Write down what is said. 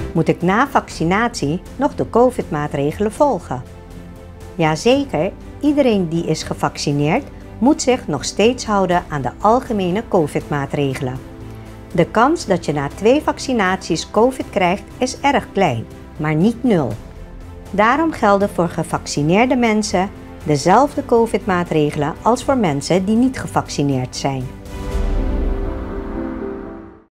Moet ik na vaccinatie nog de COVID-maatregelen volgen? Jazeker, iedereen die is gevaccineerd moet zich nog steeds houden aan de algemene COVID-maatregelen. De kans dat je na 2 vaccinaties COVID krijgt is erg klein, maar niet 0. Daarom gelden voor gevaccineerde mensen dezelfde COVID-maatregelen als voor mensen die niet gevaccineerd zijn.